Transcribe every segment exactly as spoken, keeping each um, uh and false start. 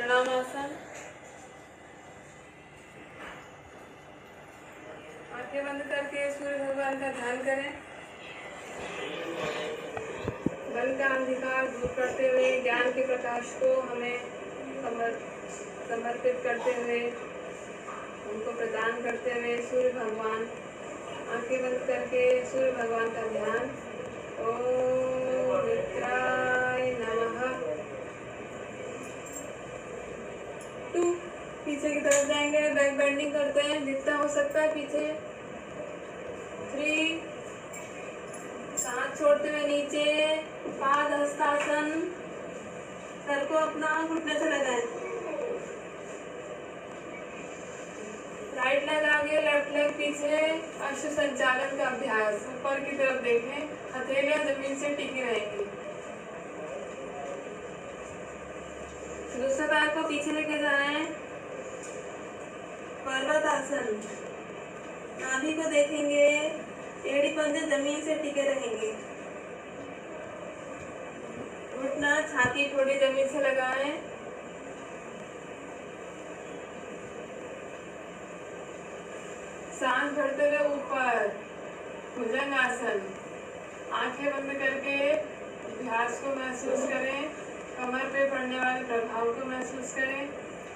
प्रणामासन। आंखें बंद करके सूर्य भगवान का ध्यान करें। मन का अंधकार दूर करते हुए ज्ञान के प्रकाश को हमें समर, समर्पित करते हुए, उनको प्रदान करते हुए सूर्य भगवान, आंखें बंद करके सूर्य भगवान का ध्यान। ओम मित्राय नमः। टू पीछे की तरफ जाएंगे, बैक बेंडिंग करते हैं जितना हो सकता है पीछे। थ्री सांस छोड़ते हुए नीचे, पाद हस्तासन। सर को अपना घुटने से लगाएं। राइट लेग आगे, लेफ्ट लेग पीछे। अश्व संचालन का अभ्यास। ऊपर की तरफ देखें, हथेलियां जमीन से टिकी रहेंगी। दूसरे पैर को पीछे लेके जाएं। पर्वत आसन। नाभि को देखेंगे, एड़ी पंजे जमीन से टिके रहेंगे। घुटना छाती थोड़ी जमीन से लगाएं। सांस भरते हुए ऊपर, भुजंग आसन। आंखें बंद करके अभ्यास को महसूस करें। कमर पे पड़ने वाले प्रभाव को महसूस करें।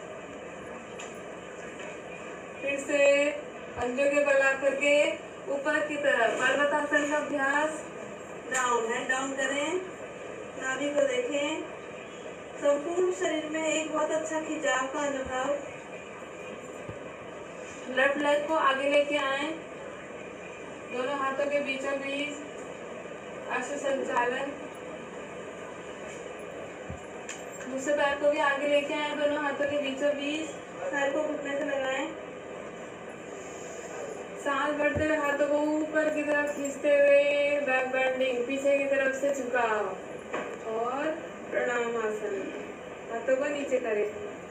फिर से पंजों के बल करके ऊपर की तरफ पर्वतासन का अभ्यास। डाउन है, डाउन करें। नाभि को देखें। संपूर्ण शरीर में एक बहुत अच्छा खिंचाव का अनुभव। लेफ्ट लेग को आगे लेके आए, दोनों हाथों के बीचों बीच अश्व संचालन। दूसरे पैर को भी आगे लेके आए, दोनों हाथों के बीचों बीच। पैर को घुटने से लगाएं। सांस भरते हुए हाथों को ऊपर की तरफ खींचते हुए बैक बेंडिंग, पीछे की तरफ से झुकाव और प्रणाम आसन। हाथों को नीचे करें।